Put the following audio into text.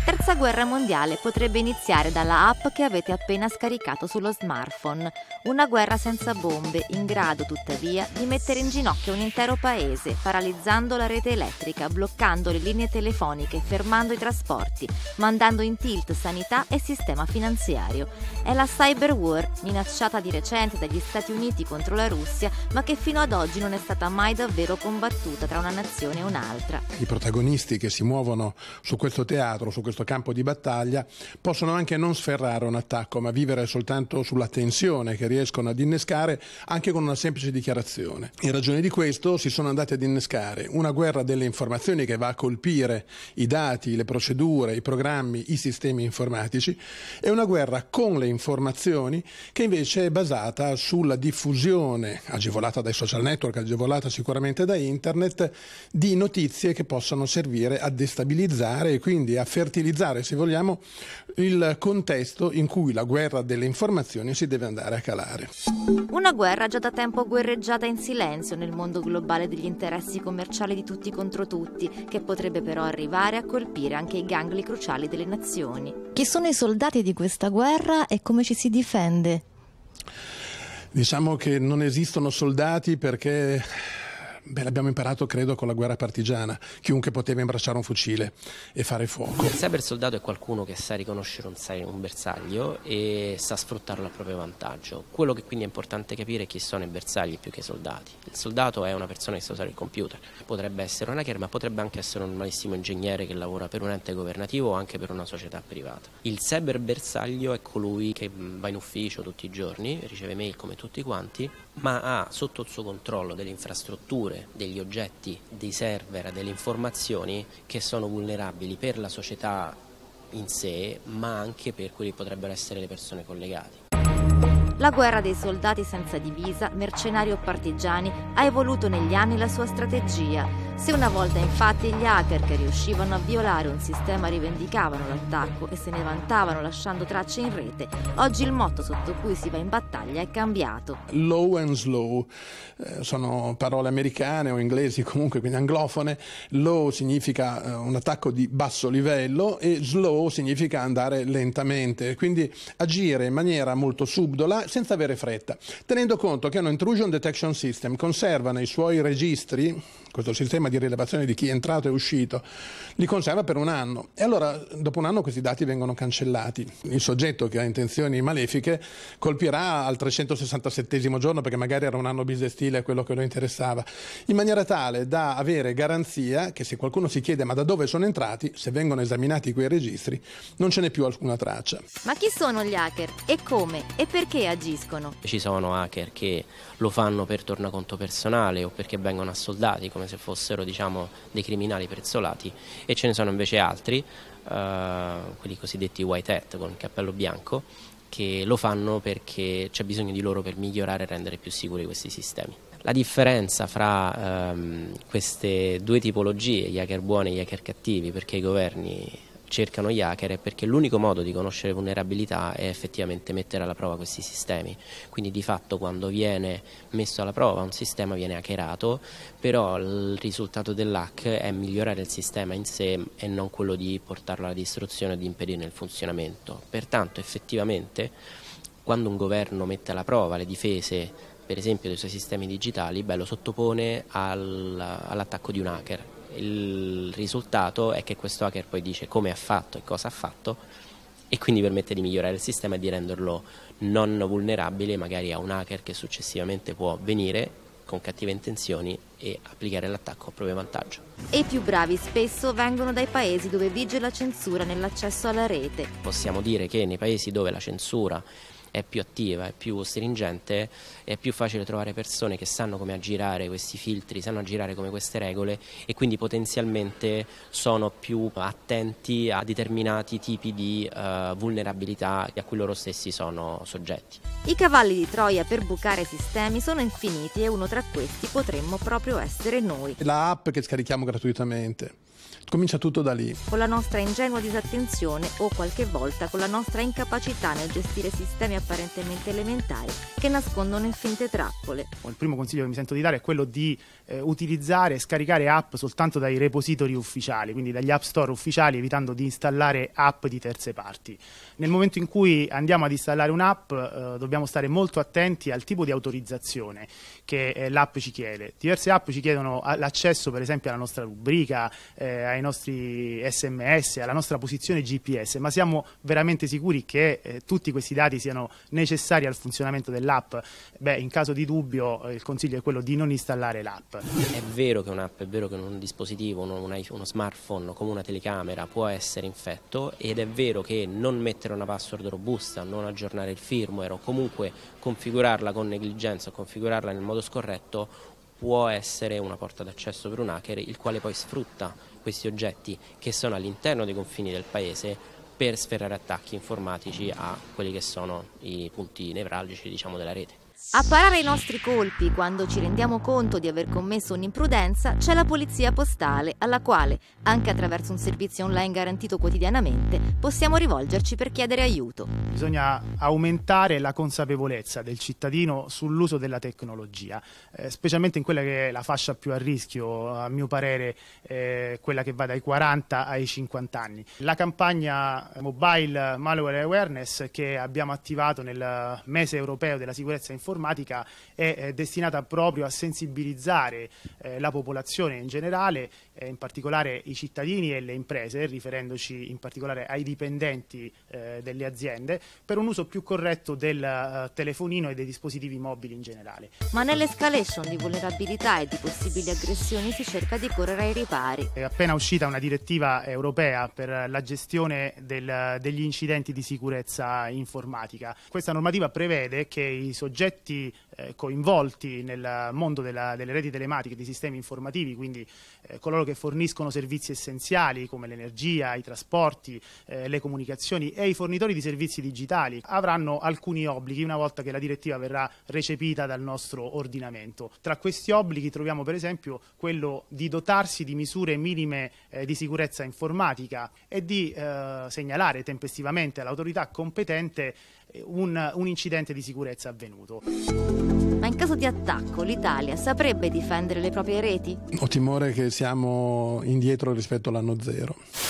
Terza guerra mondiale potrebbe iniziare dalla app che avete appena scaricato sullo smartphone. Una guerra senza bombe, in grado tuttavia di mettere in ginocchio un intero paese, paralizzando la rete elettrica, bloccando le linee telefoniche, fermando i trasporti, mandando in tilt sanità e sistema finanziario. È la cyber war, minacciata di recente dagli Stati Uniti contro la Russia, ma che fino ad oggi non è stata mai davvero combattuta tra una nazione e un'altra. I protagonisti che si muovono su questo teatro, su questo campo di battaglia, possono anche non sferrare un attacco, ma vivere soltanto sulla tensione che riescono ad innescare anche con una semplice dichiarazione. In ragione di questo si sono andati ad innescare una guerra delle informazioni che va a colpire i dati, le procedure, i programmi, i sistemi informatici, e una guerra con le informazioni che invece è basata sulla diffusione, agevolata dai social network, agevolata sicuramente da internet, di notizie che possano servire a destabilizzare e quindi a fertilizzare, se vogliamo, il contesto in cui la guerra delle informazioni si deve andare a calare. Una guerra già da tempo guerreggiata in silenzio nel mondo globale degli interessi commerciali di tutti contro tutti, che potrebbe però arrivare a colpire anche i gangli cruciali delle nazioni. Chi sono i soldati di questa guerra e come ci si difende? Diciamo che non esistono soldati perché l'abbiamo imparato credo con la guerra partigiana, chiunque poteva imbracciare un fucile e fare fuoco. Il cybersoldato è qualcuno che sa riconoscere un bersaglio e sa sfruttarlo a proprio vantaggio. Quello che quindi è importante capire è chi sono i bersagli più che i soldati. Il soldato è una persona che sa usare il computer, potrebbe essere un hacker ma potrebbe anche essere un malissimo ingegnere che lavora per un ente governativo o anche per una società privata. Il cyberbersaglio è colui che va in ufficio tutti i giorni, riceve mail come tutti quanti, ma ha sotto il suo controllo delle infrastrutture, degli oggetti, dei server, delle informazioni che sono vulnerabili per la società in sé, ma anche per quelli che potrebbero essere le persone collegate. La guerra dei soldati senza divisa, mercenari o partigiani, ha evoluto negli anni la sua strategia. Se una volta infatti gli hacker che riuscivano a violare un sistema rivendicavano l'attacco e se ne vantavano lasciando tracce in rete, oggi il motto sotto cui si va in battaglia è cambiato. Low and slow sono parole americane o inglesi, comunque quindi anglofone. Low significa un attacco di basso livello e slow significa andare lentamente, quindi agire in maniera molto subdola senza avere fretta, tenendo conto che un intrusion detection system conserva nei suoi registri, questo sistema di rilevazione di chi è entrato e uscito, li conserva per un anno e allora dopo un anno questi dati vengono cancellati. Il soggetto che ha intenzioni malefiche colpirà al 367° giorno, perché magari era un anno bisestile quello che lo interessava, in maniera tale da avere garanzia che se qualcuno si chiede ma da dove sono entrati, se vengono esaminati quei registri non ce n'è più alcuna traccia. Ma chi sono gli hacker e come e perché agiscono? Ci sono hacker che lo fanno per tornaconto personale o perché vengono assoldati come se fossero, diciamo, dei criminali prezzolati, e ce ne sono invece altri, quelli cosiddetti white hat con il cappello bianco, che lo fanno perché c'è bisogno di loro per migliorare e rendere più sicuri questi sistemi. La differenza fra queste due tipologie, gli hacker buoni e gli hacker cattivi, perché i governi cercano gli hacker, è perché l'unico modo di conoscere vulnerabilità è effettivamente mettere alla prova questi sistemi. Quindi di fatto quando viene messo alla prova un sistema viene hackerato, però il risultato dell'hack è migliorare il sistema in sé e non quello di portarlo alla distruzione e di impedirne il funzionamento. Pertanto effettivamente quando un governo mette alla prova le difese, per esempio dei suoi sistemi digitali, lo sottopone all'attacco di un hacker. Il risultato è che questo hacker poi dice come ha fatto e cosa ha fatto e quindi permette di migliorare il sistema e di renderlo non vulnerabile magari a un hacker che successivamente può venire con cattive intenzioni e applicare l'attacco a proprio vantaggio. E i più bravi spesso vengono dai paesi dove vige la censura nell'accesso alla rete. Possiamo dire che nei paesi dove la censura è più attiva, è più stringente, è più facile trovare persone che sanno come aggirare questi filtri, sanno aggirare come queste regole e quindi potenzialmente sono più attenti a determinati tipi di vulnerabilità a cui loro stessi sono soggetti. I cavalli di Troia per bucare sistemi sono infiniti e uno tra questi potremmo proprio essere noi. La app che scarichiamo gratuitamente Comincia tutto da lì. Con la nostra ingenua disattenzione o qualche volta con la nostra incapacità nel gestire sistemi apparentemente elementari che nascondono infinite trappole. Il primo consiglio che mi sento di dare è quello di utilizzare e scaricare app soltanto dai repository ufficiali, quindi dagli app store ufficiali, evitando di installare app di terze parti. Nel momento in cui andiamo ad installare un'app dobbiamo stare molto attenti al tipo di autorizzazione che l'app ci chiede. Diverse app ci chiedono l'accesso per esempio alla nostra rubrica, ai nostri SMS, alla nostra posizione GPS, ma siamo veramente sicuri che tutti questi dati siano necessari al funzionamento dell'app? In caso di dubbio il consiglio è quello di non installare l'app. È vero che un'app, è vero che un dispositivo, uno smartphone come una telecamera può essere infetto, ed è vero che non mettere una password robusta, non aggiornare il firmware o comunque configurarla con negligenza o configurarla nel modo scorretto può essere una porta d'accesso per un hacker, il quale poi sfrutta questi oggetti che sono all'interno dei confini del paese per sferrare attacchi informatici a quelli che sono i punti nevralgici, diciamo, della rete. A parare i nostri colpi quando ci rendiamo conto di aver commesso un'imprudenza c'è la polizia postale, alla quale, anche attraverso un servizio online garantito quotidianamente, possiamo rivolgerci per chiedere aiuto. Bisogna aumentare la consapevolezza del cittadino sull'uso della tecnologia, specialmente in quella che è la fascia più a rischio, a mio parere quella che va dai 40 ai 50 anni. La campagna Mobile Malware Awareness che abbiamo attivato nel mese europeo della sicurezza informatica è destinata proprio a sensibilizzare la popolazione in generale, in particolare i cittadini e le imprese, riferendoci in particolare ai dipendenti delle aziende, per un uso più corretto del telefonino e dei dispositivi mobili in generale. Ma nell'escalation di vulnerabilità e di possibili aggressioni si cerca di correre ai ripari. È appena uscita una direttiva europea per la gestione degli incidenti di sicurezza informatica. Questa normativa prevede che i soggetti coinvolti nel mondo delle reti telematiche, dei sistemi informativi, quindi coloro che forniscono servizi essenziali come l'energia, i trasporti, le comunicazioni e i fornitori di servizi digitali, avranno alcuni obblighi una volta che la direttiva verrà recepita dal nostro ordinamento. Tra questi obblighi troviamo per esempio quello di dotarsi di misure minime di sicurezza informatica e di segnalare tempestivamente all'autorità competente un incidente di sicurezza avvenuto. Ma in caso di attacco l'Italia saprebbe difendere le proprie reti? Ho timore che siamo indietro rispetto all'anno zero.